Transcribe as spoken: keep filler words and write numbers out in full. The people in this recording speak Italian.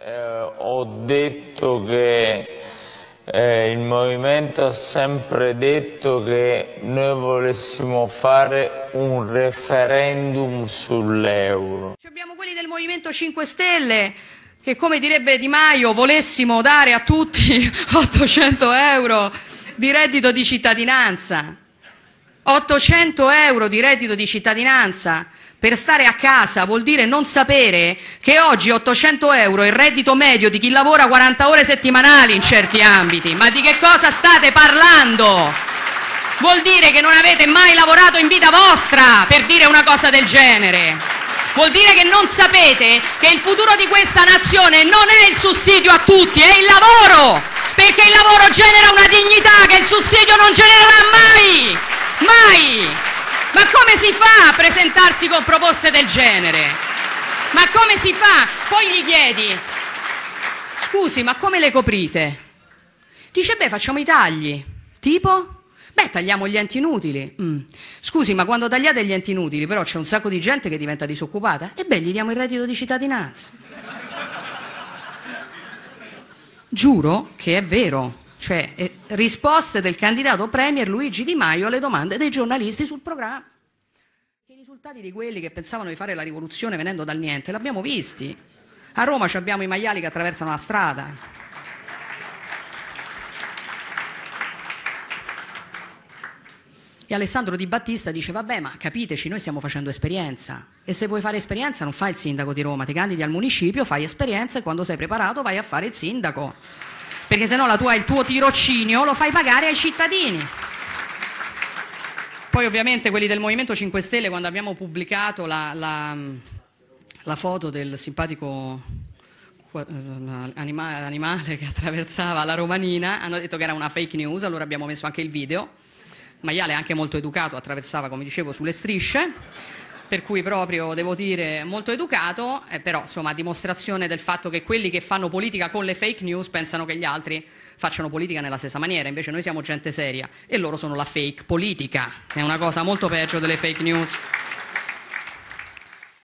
Eh, ho detto che eh, il Movimento ha sempre detto che noi volessimo fare un referendum sull'euro. Abbiamo quelli del Movimento cinque Stelle che, come direbbe Di Maio, volessimo dare a tutti ottocento euro di reddito di cittadinanza. ottocento euro di reddito di cittadinanza per stare a casa vuol dire non sapere che oggi ottocento euro è il reddito medio di chi lavora quaranta ore settimanali in certi ambiti. Ma di che cosa state parlando? Vuol dire che non avete mai lavorato in vita vostra per dire una cosa del genere. Vuol dire che non sapete che il futuro di questa nazione non è il sussidio a tutti, è il lavoro, perché il lavoro genera una dignità che il sussidio non genererà mai, mai. Ma come si fa a presentarsi con proposte del genere? Ma come si fa? Poi gli chiedi, scusi, ma come le coprite? Dice, beh, facciamo i tagli. Tipo? Beh, tagliamo gli enti inutili. Mm. Scusi, ma quando tagliate gli enti inutili, però c'è un sacco di gente che diventa disoccupata? E beh, gli diamo il reddito di cittadinanza. Giuro che è vero. Cioè, eh, risposte del candidato premier Luigi Di Maio alle domande dei giornalisti sul programma. I risultati di quelli che pensavano di fare la rivoluzione venendo dal niente l'abbiamo visti. A Roma abbiamo i maiali che attraversano la strada. E Alessandro Di Battista dice, vabbè, ma capiteci, noi stiamo facendo esperienza. E se vuoi fare esperienza non fai il sindaco di Roma, ti candidi al municipio, fai esperienza e quando sei preparato vai a fare il sindaco. Perché se no la tua, il tuo tirocinio lo fai pagare ai cittadini. Poi ovviamente quelli del Movimento cinque Stelle, quando abbiamo pubblicato la, la, la foto del simpatico anima, animale che attraversava la Romanina, hanno detto che era una fake news, allora abbiamo messo anche il video. Maiale anche molto educato, attraversava, come dicevo, sulle strisce, per cui proprio, devo dire, molto educato, eh, però insomma a dimostrazione del fatto che quelli che fanno politica con le fake news pensano che gli altri facciano politica nella stessa maniera, invece noi siamo gente seria e loro sono la fake politica, è una cosa molto peggio delle fake news.